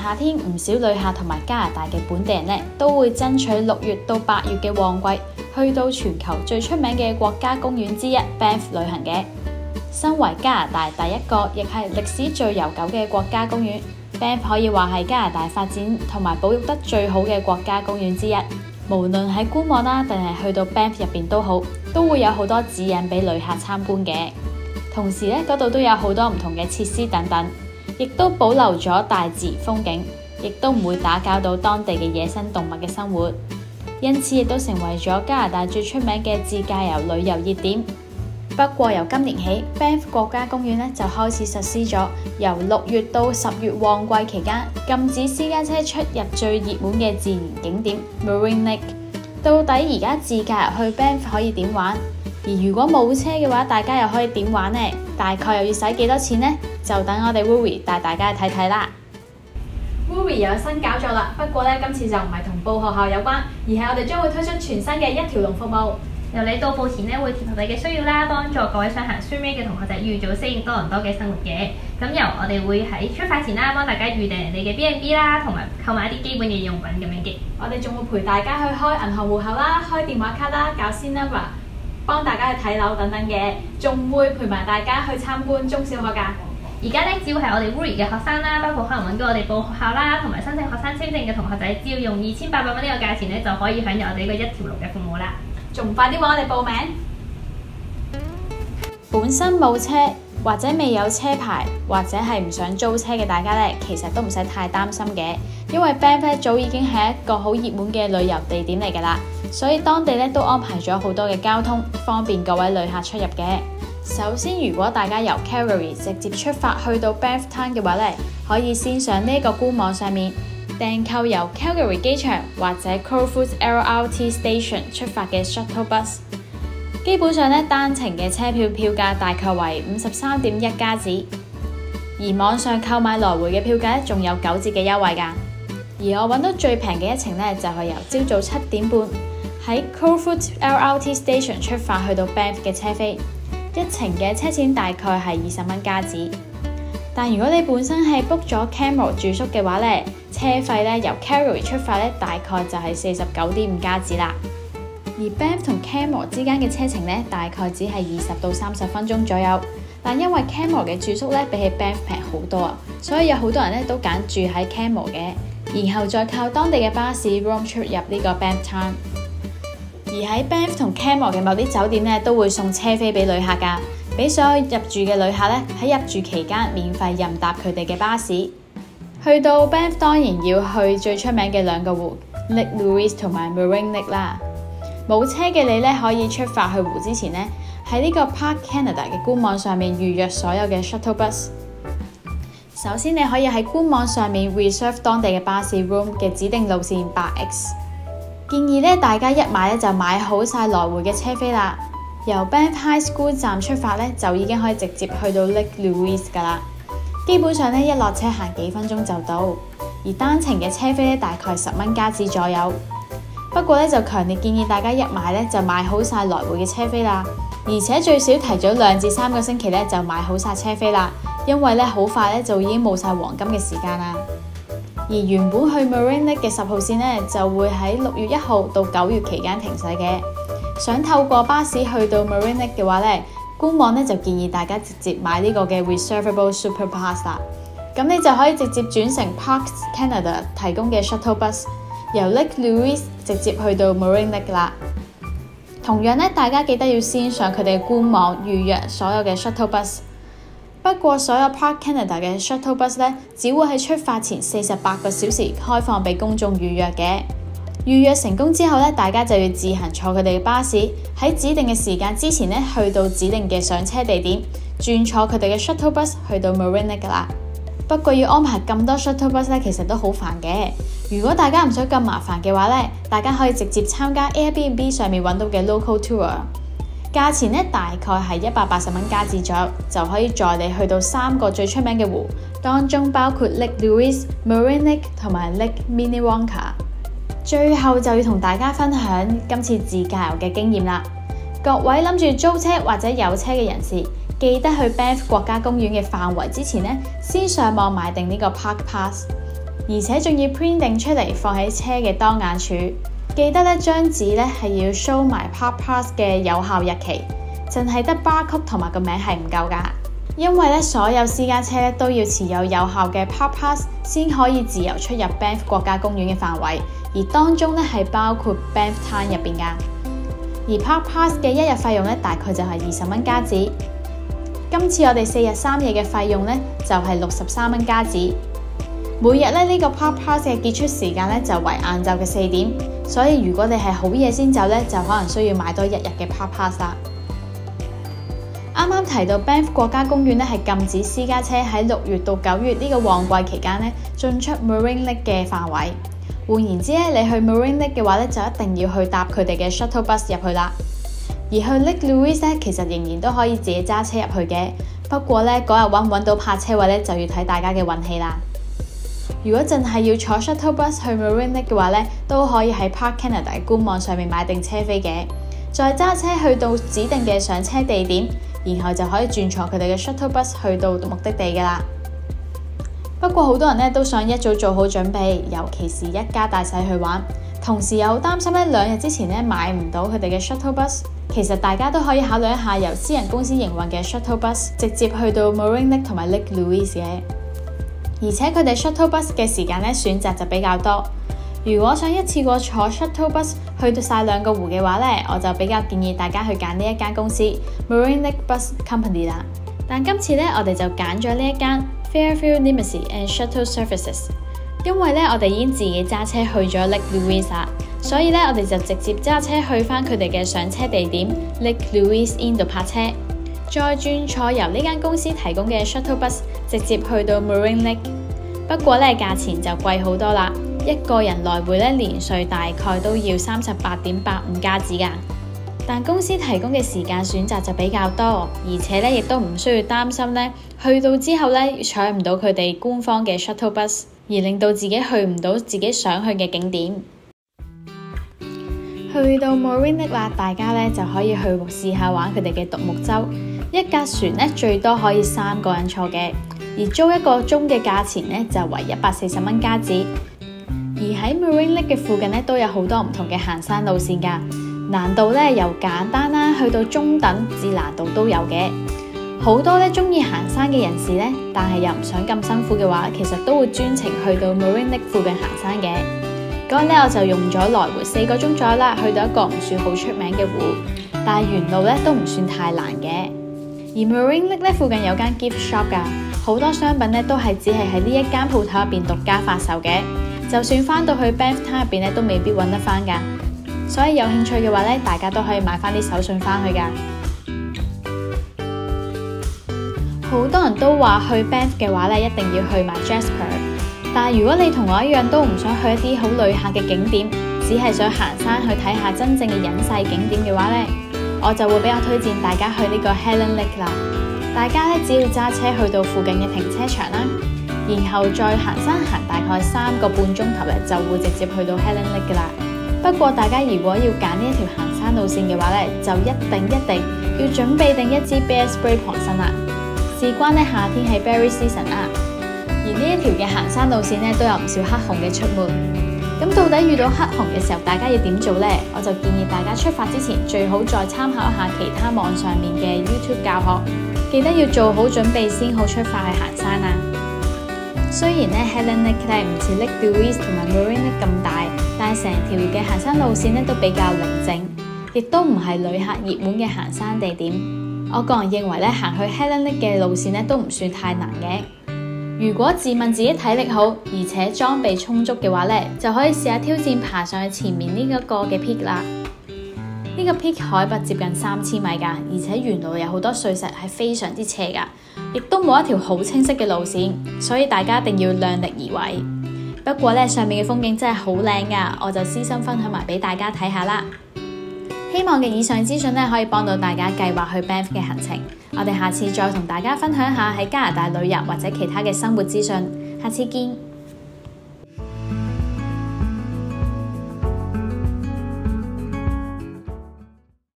夏天，唔少旅客同埋加拿大嘅本地人呢，都會爭取6月到8月嘅旺季，去到全球最出名嘅國家公園之一 Banff 旅行嘅。身為加拿大第一個，亦係歷史最悠久嘅國家公園，Banff 可以話係加拿大發展同埋保育得最好嘅國家公園之一。無論喺官網啦，定係去到 Banff 入邊都好，都會有好多指引俾旅客參觀嘅。同時呢，嗰度都有好多唔同嘅設施等等，亦都保留咗大自然風景，亦都唔會打攪到當地嘅野生動物嘅生活，因此亦都成為咗加拿大最出名嘅自駕遊旅遊熱點。不過由今年起 ，Banff 國家公園呢就開始實施咗由6月到10月旺季期間禁止私家車出入最熱門嘅自然景點 Mirror Lake。到底而家自駕遊去 Banff 可以點玩？而如果冇車嘅話，大家又可以點玩呢？大概又要使幾多錢呢？就等我哋 Woori 帶大家去睇睇啦。Woori 有新搞作啦，不過呢，今次就唔係同報學校有關，而係我哋將會推出全新嘅一條龍服務。 由你到埗前呢，會貼合你嘅需要啦，幫助各位想行 Swim 嘅同學仔預早適應多倫多嘅生活嘅。咁由我哋會喺出發前啦，幫大家預訂你嘅 B&B 啦，同埋購買一啲基本嘅用品咁樣嘅。 我哋仲會陪大家去開銀行戶口啦、開電話卡啦、搞 SIM number， 幫大家去睇樓等等嘅，仲會陪埋大家去參觀中小學㗎。 而家呢，只要係我哋 Woori 嘅學生啦，包括可能揾到我哋報學校啦，同埋申請學生簽證嘅同學仔，只要用2800蚊呢個價錢呢，就可以享有我哋呢個一條龍嘅服務啦。 仲快啲揾我哋報名！本身冇車或者未有車牌或者係唔想租車嘅大家呢，其實都唔使太擔心嘅，因為 Banff 早已經係一個好熱門嘅旅遊地點嚟㗎啦，所以當地呢都安排咗好多嘅交通，方便各位旅客出入嘅。首先，如果大家由 Calgary 直接出發去到 Banff Town 嘅話呢，可以先上呢個官網上面訂購由 Calgary 機場或者 Crowfoot LRT Station 出發嘅 Shuttle Bus。基本上呢，單程嘅車票票價大概為53.1加紙，而網上購買來回嘅票價仲有9折嘅優惠㗎。而我揾到最平嘅一程呢，就係由朝早7點半喺 Crowfoot LRT Station 出發去到 Banff 嘅車飛，一程嘅車錢大概係20蚊加紙。但如果你本身係 book 咗 Camel 住宿嘅話呢，車費呢由 Calgary 出發呢，大概就係49.5加紙啦。而 Banff 同 Camel 之間嘅車程呢，大概只係20到30分鐘左右。但因為 Camel 嘅住宿呢，比起 Banff 平好多啊，所以有好多人呢都揀住喺 Camel 嘅，然後再靠當地嘅巴士 roam 出入呢個 Banff Town。而喺 Banff 同 Camel 嘅某啲酒店呢，都會送車飛俾旅客㗎，俾所有入住嘅旅客呢，喺入住期間免費任搭佢哋嘅巴士。去到 Banff 當然要去最出名嘅2個湖 Lake Louise 同埋 Mirror Lake 啦。冇車嘅你呢，可以出發去湖之前呢，喺呢個 Park Canada 嘅官網上面預約所有嘅 shuttle bus。首先你可以喺官網上面 reserve 當地嘅巴士 room 嘅指定路線 8X。建議呢，大家一買呢就買好晒來回嘅車飛啦。由 Banff High School 站出發呢，就已經可以直接去到 Lake Louise 㗎啦。基本上呢，一落車行幾分鐘就到。而單程嘅車飛呢，大概10蚊加紙左右。不過呢，就強烈建議大家一買呢就買好晒來回嘅車飛啦，而且最少提早2至3個星期呢就買好晒車飛啦，因為呢好快呢就已經冇晒黃金嘅時間啦。而原本去 Mirror Lake 嘅10號線呢，就會喺6月1號到9月期間停駛嘅。想透過巴士去到 Mirror Lake 嘅話呢，官網呢就建議大家直接買呢個嘅 Reservable Super Pass 啦。咁你就可以直接轉乘 Parks Canada 提供嘅 Shuttle Bus， 由 Lake Louise 直接去到 Mirror Lake 啦。同樣呢，大家記得要先上佢哋嘅官網預約所有嘅 Shuttle Bus。不過所有 Park Canada 嘅 Shuttle Bus 呢，只會喺出發前48個小時開放俾公眾預約嘅。預約成功之後呢，大家就要自行坐佢哋嘅巴士，喺指定嘅時間之前呢，去到指定嘅上車地點，轉坐佢哋嘅 Shuttle Bus 去到 Mirror Lake 啦。不過要安排咁多 Shuttle Bus 呢，其實都好煩嘅。如果大家唔想咁麻煩嘅話呢，大家可以直接參加 Airbnb 上面揾到嘅 Local Tour， 價錢呢大概係180蚊加紙左右，就可以載你去到3個最出名嘅湖，當中包括 Lake Louise、Mirror Lake 同埋 Lake Minnewanka。最後就要同大家分享今次自駕遊嘅經驗啦。各位諗住租車或者有車嘅人士，記得去 Banff 國家公園嘅範圍之前呢，先上網買定呢個 Park Pass。 而且仲要 print 定出嚟放喺車嘅當眼處。記得咧張紙咧係要 show 埋 Park Pass 嘅有效日期，淨係得 barcode 同埋個名係唔夠㗎。因為咧所有私家車咧都要持有有效嘅 Park Pass 先可以自由出入 Banff 國家公園嘅範圍，而當中咧係包括 Banff Town 入邊㗎。而 Park Pass 嘅一日費用咧大概就係20蚊加紙。今次我哋4日3夜嘅費用咧就係63蚊加紙。每日咧呢個 Park Pass 嘅結束時間咧就為晏晝嘅4點，所以如果你係好夜先走咧，就可能需要買多1日嘅 Park Pass 啦。啱啱提到 Banff 國家公園咧係禁止私家車喺6月到9月呢個旺季期間咧進出 Mirror Lake 嘅範圍。換言之咧，你去 Mirror Lake 嘅話咧，就一定要去搭佢哋嘅 shuttle bus 入去啦。而去 Lake Louise 咧，其實仍然都可以自己揸車入去嘅，不過咧嗰日揾唔揾到泊車位咧，就要睇大家嘅運氣啦。如果淨係要坐 shuttle bus 去 Mirror Lake 嘅話咧，都可以喺 Park Canada 嘅官網上面買定車飛嘅，再揸車去到指定嘅上車地點，然後就可以轉坐佢哋嘅 shuttle bus 去到目的地㗎啦。不過好多人咧都想一早做好準備，尤其是一家大細去玩，同時又好擔心咧2日之前咧買唔到佢哋嘅 shuttle bus。其實大家都可以考慮一下由私人公司營運嘅 shuttle bus 直接去到 Mirror Lake 同埋 Lake Louise 嘅，而且佢哋 shuttle bus 嘅時間咧選擇就比較多。如果想一次過坐 shuttle bus 去到晒2個湖嘅話咧，我就比較建議大家去揀呢一間公司 Mirror Lake Bus Company 啦。但今次咧我哋就揀咗呢一間 Fairfield Limousine and Shuttle Services， 因為咧我哋已經自己揸車去咗 Lake Louise 啦，所以咧我哋就直接揸車去返佢哋嘅上車地點 Lake Louise Inn 度泊車，再轉坐由呢間公司提供嘅 shuttle bus 直接去到 Mirror Lake。不過咧價錢就貴好多啦，一個人來回咧連稅大概都要38.85加紙㗎。但公司提供嘅時間選擇就比較多，而且咧亦都唔需要擔心咧去到之後咧搶唔到佢哋官方嘅 shuttle bus， 而令到自己去唔到自己想去嘅景點。去到 Mirror Lake 啦，大家咧就可以去試下玩佢哋嘅獨木舟。一架船咧最多可以3個人坐嘅，而租1個鐘嘅價錢咧就為140蚊加紙。而喺 Mirror Lake 嘅附近咧都有好多唔同嘅行山路線㗎，難度咧由簡單啦去到中等至難度都有嘅。好多咧中意行山嘅人士咧，但係又唔想咁辛苦嘅話，其實都會專程去到 Mirror Lake 附近行山嘅。嗰日咧我就用咗來回4個鐘左右啦，去到一個唔算好出名嘅湖，但係沿路咧都唔算太難嘅。而 Mirror Lake 咧附近有間 gift shop 㗎，好多商品咧都係只係喺呢一間鋪頭入邊獨家發售嘅，就算翻到去 Banff Town 入邊咧都未必揾得翻㗎。所以有興趣嘅話咧，大家都可以買翻啲手信翻去㗎。好多人都話去 Banff 嘅話咧，一定要去埋 Jasper。但係如果你同我一樣都唔想去一啲好旅客嘅景點，只係想行山去睇下真正嘅隱世景點嘅話咧，我就會比較推薦大家去呢個 Helen Lake 啦。大家咧只要揸車去到附近嘅停車場啦，然後再行山行大概3個半鐘頭咧，就會直接去到 Helen Lake 噶啦。不過大家如果要揀呢一條行山路線嘅話咧，就一定要準備定一支 bear spray 傍身啦。事關咧夏天係 berry season 啦，而呢一條嘅行山路線咧都有唔少黑熊嘅出沒。咁到底遇到黑熊嘅時候，大家要點做呢？我就建議大家出發之前最好再參考一下其他網上面嘅 YouTube 教學，記得要做好準備先好出發去行山啊！雖然咧 Helen Lake 咧唔似 Lake Louise 同埋 Mirror Lake 咁大，但係成條嘅行山路線咧都比較寧靜，亦都唔係旅客熱門嘅行山地點。我個人認為咧行去 Helen Lake 嘅路線咧都唔算太難嘅。如果自問自己體力好，而且裝備充足嘅話咧，就可以試下挑戰爬上去前面呢一個嘅 peak 啦。呢個 peak 海拔接近3000米㗎，而且沿路有好多碎石，係非常之斜㗎，亦都冇一條好清晰嘅路線，所以大家一定要量力而為。不過咧，上面嘅風景真係好靚㗎，我就私心分享埋俾大家睇下啦。希望嘅以上資訊咧可以幫到大家計劃去 Banff 嘅行程。我哋下次再同大家分享下喺加拿大旅遊或者其他嘅生活資訊。下次見。